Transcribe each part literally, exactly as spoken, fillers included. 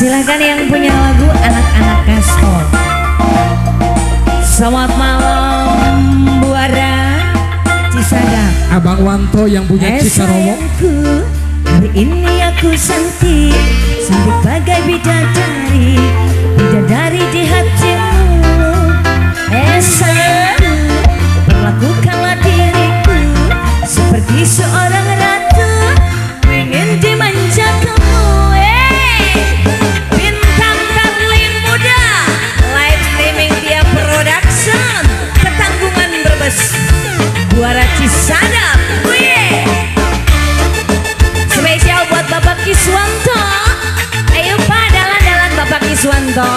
Silahkan yang punya lagu anak-anak gaspol. Selamat malam Buara Cisaga. Abang Wanto yang punya Cikarowo. Hari ini aku cantik, cantik bagai bidadari, bidadari di hatimu. Eh sayangku, perlakukanlah diriku seperti seorang ratu, ingin dimanja kamu. Eh, bintang darling muda, live streaming dia production, ketanggungan berbes, Buara Cisaga. Spesial buat Bapak Kiswanto. Ayo Pak, dalan-dalan Bapak Kiswanto.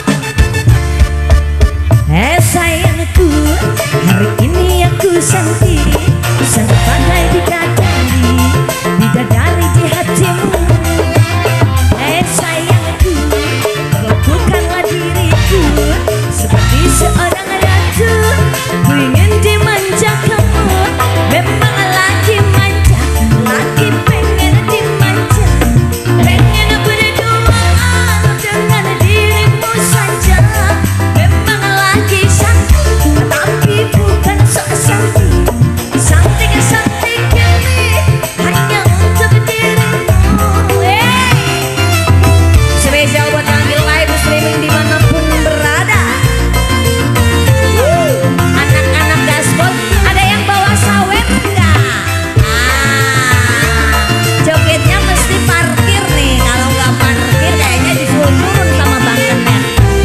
Eh sayangku, hari ini aku cantik, cantik bagai bidadari, bidadari di hatimu. Eh sayangku, lakukanlah diriku seperti seorang ratu, ku ingin dimanja kamu. Memang lagi manja, lagi pengen dimanja, pengen berduaan dengan dirimu saja. Memang lagi cantik, tapi bukan sok cantik, cantik cantik ini hanya untuk dirimu. Hey, spesial buat yang di live streaming dimanapun berada. Uh, anak-anak gaspol, ada yang bawa sawet enggak? Ah, jogetnya mesti parkir nih. Kalau nggak parkir kayaknya disuruh turun sama Bang Kenet.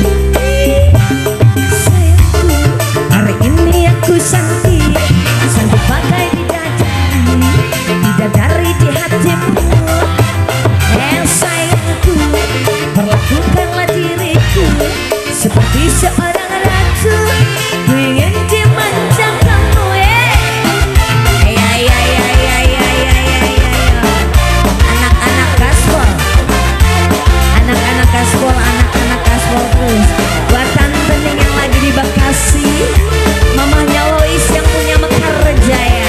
Sayangku, hari ini aku cantik, cantik bagai bidadari, bidadari di hatimu. Eh sayangku, perlakukanlah diriku seperti seorang ratu, ku ingin dimanja kamu. Eh, ay ay ay ay ay ay ay ay ay. Anak-anak gaspol, anak-anak gaspol, anak-anak gaspol terus. Buat tante Ning yang lagi di Bekasi, mamanya Lois yang punya Mekarjaya.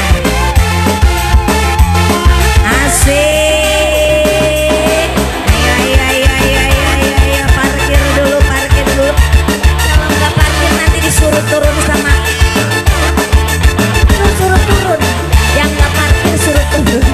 Asik. Ayo ayo ayo ayo ayo ayo ayo, parkir dulu, parkir dulu. Kalau nggak parkir nanti disuruh turun sama, suruh suruh turun. Yang nggak parkir suruh turun.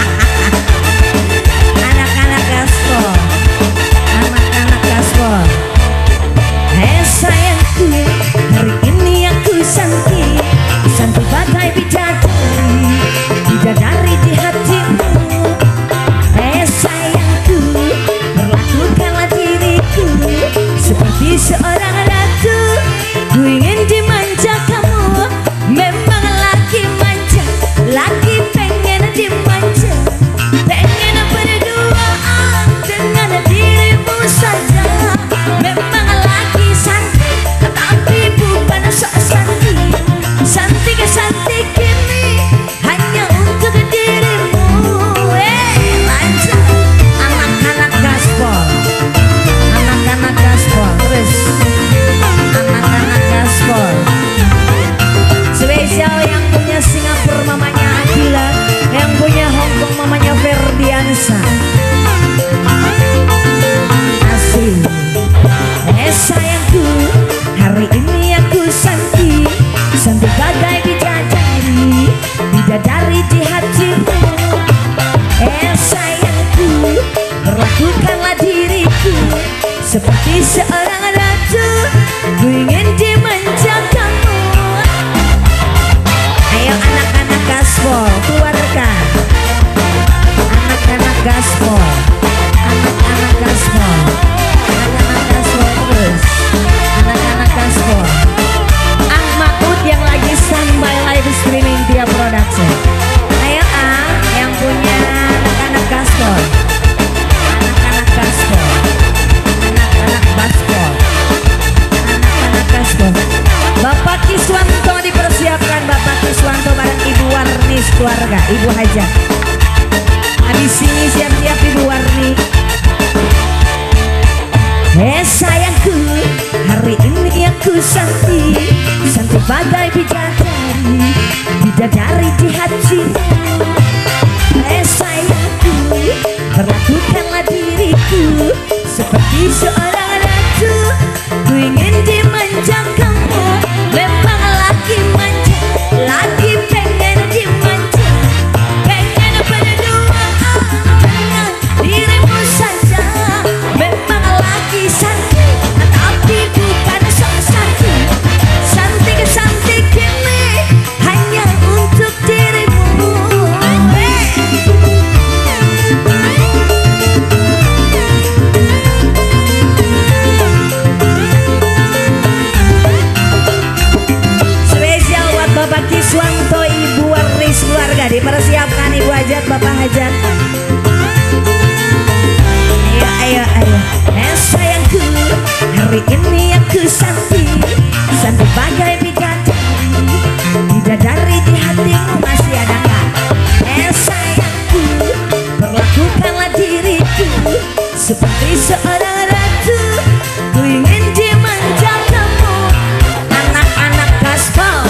Anak-anak gaspol, anak-anak gaspol. Eh sayangku, hari ini aku cantik, cantik bagai bidadari, bidadari di hatimu. Eh sayangku, perlakukanlah diriku seperti seorang ratu, ku ingin dimanja kamu. Memang lagi manja, lagi pengen dimanja, pengen berduaan dengan dirimu saja. Memang lagi cantik, tapi bukan sok cantik, cantik cantik ini hanya untuk dirimu. Eh lanjut, anak-anak gaspol, anak-anak gaspol terus, anak-anak gaspol. Spesial yang punya Singapura mamanya Akila, yang punya Hong Kong mamanya Ferdiansa. Asik. Eh sayangku, hari ini aku cantik, cantik bagai bidadari, bidadari di hatimu. Eh sayangku, perlakukanlah diriku seperti seorang ratu, ku ingin dimanja kamu. Ayo anak-anak gaspol, keluarkan. Anak-anak gaspol, anak-anak gaspol, anak-anak gaspol terus, anak-anak gaspol. Ang Makut yang lagi standby live streaming dia production. Ayo Ang yang punya anak-anak gaspol, anak-anak gaspol, anak-anak gaspol, anak-anak gaspol. Bapak Kiswanto dipersiapkan, Bapak Kiswanto bareng Ibu Warni keluarga, Ibu Hajah. Habis ini siap-siap Ibu Warni. Eh sayangku, hari ini aku cantik, cantik bagai bidadari, bidadari di hatimu. Eh sayangku, perlakukanlah diriku seperti Bapak Hajat. Ayo ayo ayo. Eh sayangku, hari ini aku santi, santi bagai bidadari. Bidadari di hatimu masih adakah? Eh sayangku, perlakukanlah diriku seperti seorang ratu. Ku ingin dimanja kamu, anak-anak gaspol.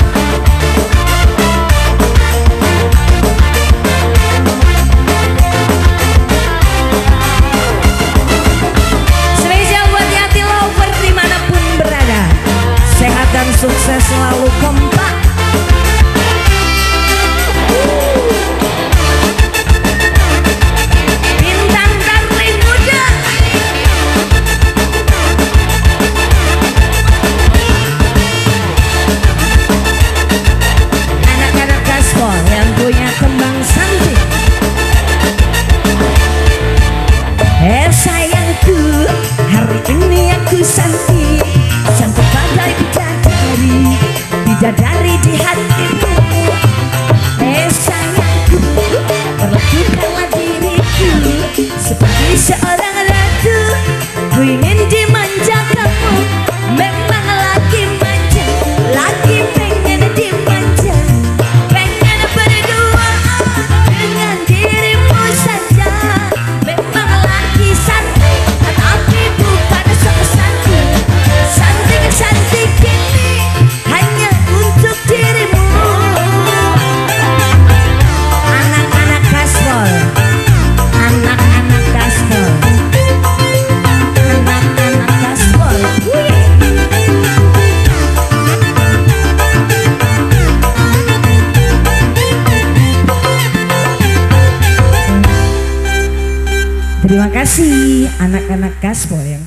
Spesial buat Yati Lover dimanapun berada, sehat dan sukses selalu kompak. Eh sayangku, hari ini aku santi, santi bagai bidadari, bidadari di hatimu. Eh sayangku, perlakukanlah diriku seperti seorang ratu. Ku ingin dimanja kamu, memang lagi manja, lagi pengen dimanja, pengen berdua dengan dirimu saja. Memang lagi santi, tapi bukan sok santi. Santi-santi kini hanya untuk dirimu. Anak-anak gaspol, anak-anak gaspol, anak-anak gaspol. Terima kasih anak-anak gaspol yang